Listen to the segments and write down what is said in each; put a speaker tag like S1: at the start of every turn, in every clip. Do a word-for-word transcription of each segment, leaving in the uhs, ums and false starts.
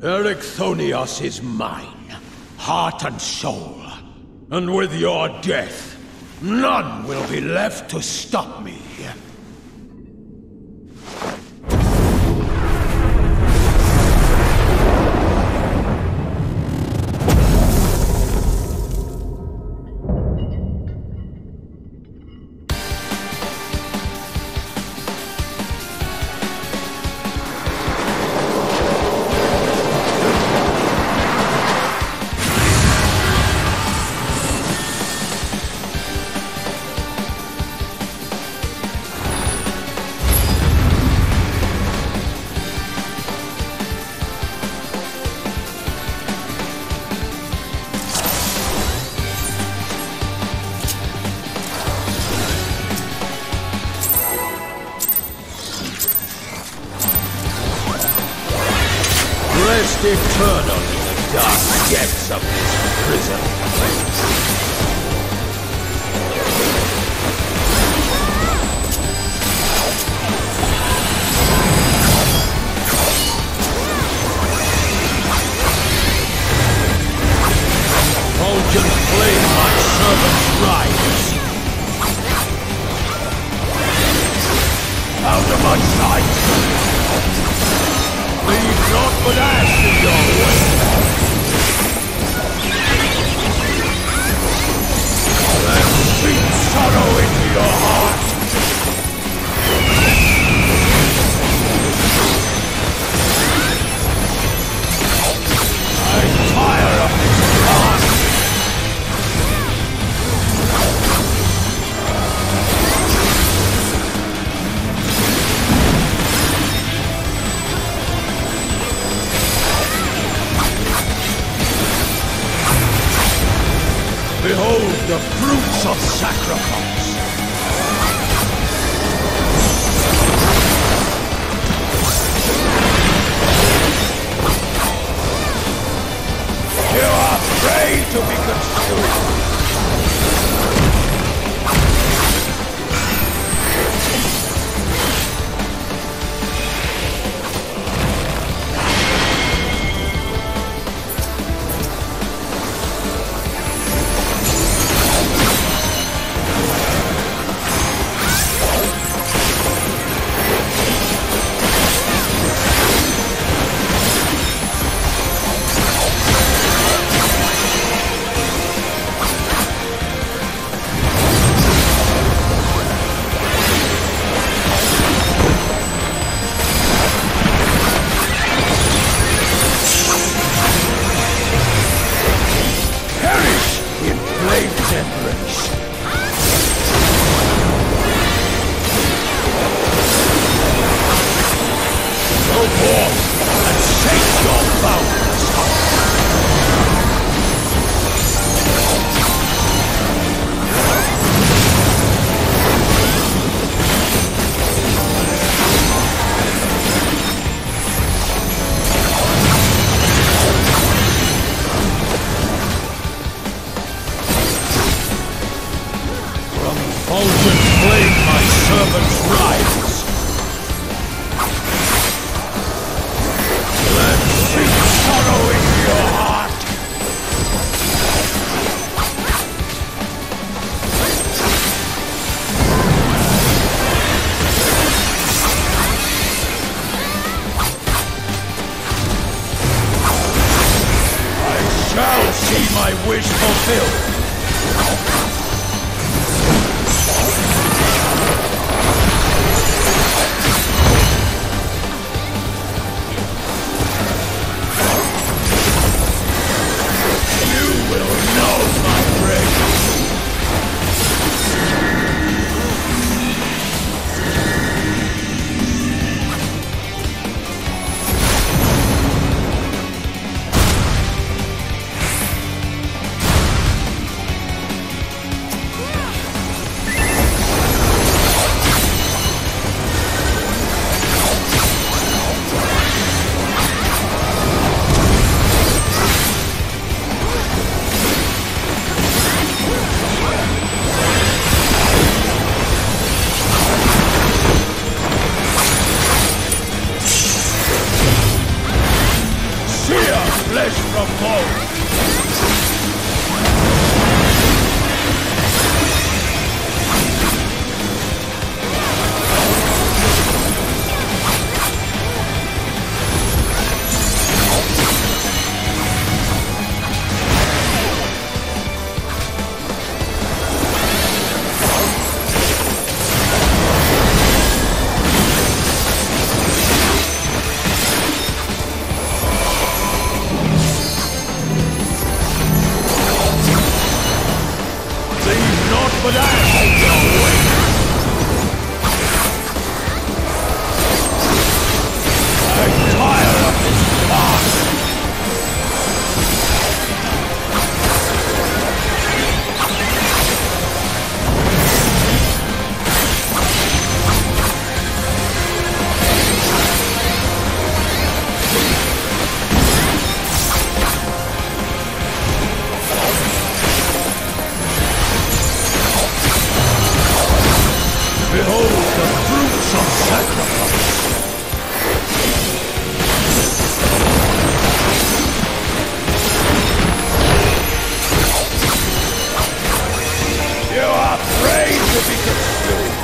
S1: Erichthonios is mine, heart and soul. And with your death, none will be left to stop me. Rest eternal in the dark depths of this prison. Fulgent flame, my servants rise. Out of my sight! Leave naught but ash in your way. Let deep sorrow into your heart. I tire of this task. Behold the fruits of sacrifice! You are prey to be consumed! Fulgent flame, my servants rise. Let deep sorrow into your heart. I shall see my wish fulfilled. but ask in your way. I'm tired of this farce. Behold the fruits of sacrifice! You are afraid to be consumed!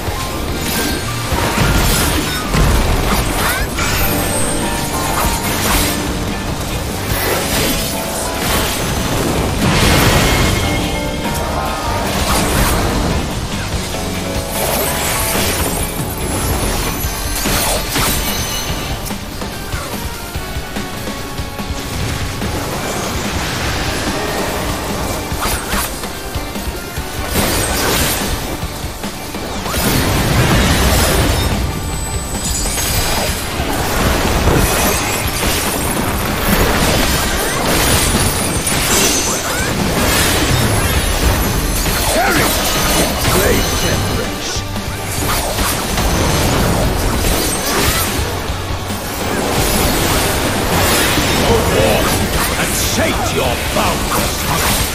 S1: Sate your boundless hunger!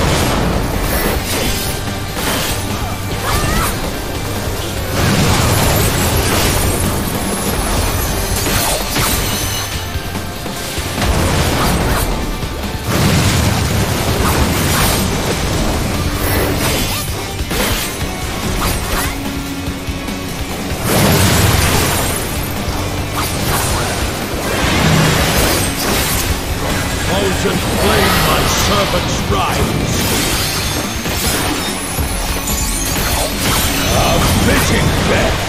S1: Molten flame, my servants rise! A fitting death!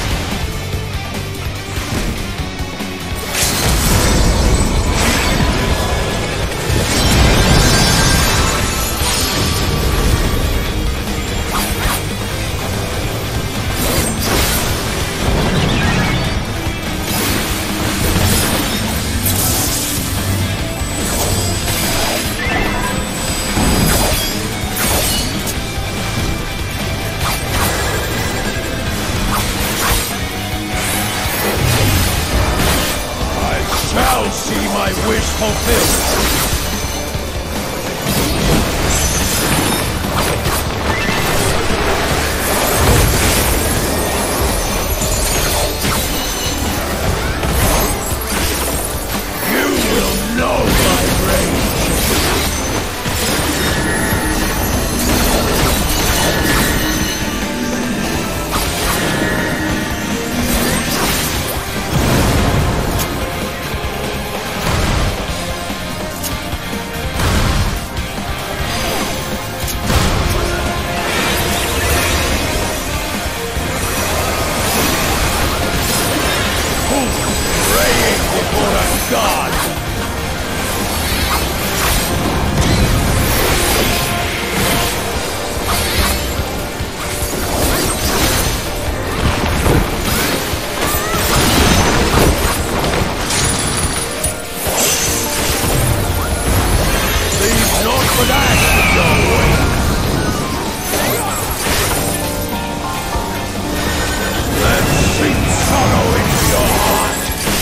S1: Shall see my wish fulfilled! You will know my rage! Praying before a god! Leave naught but ash in your way! Let sink sorrow into your heart!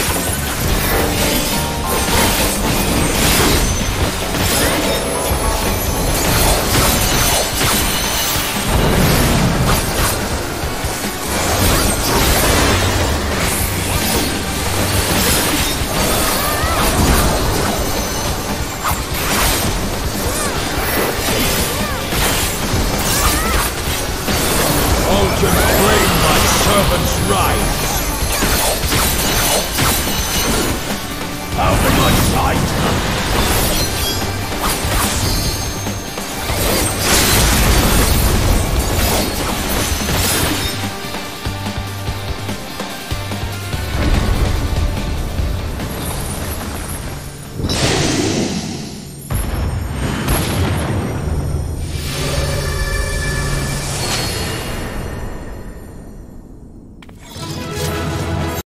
S1: Molten flame, my servants rise! Out of my sight!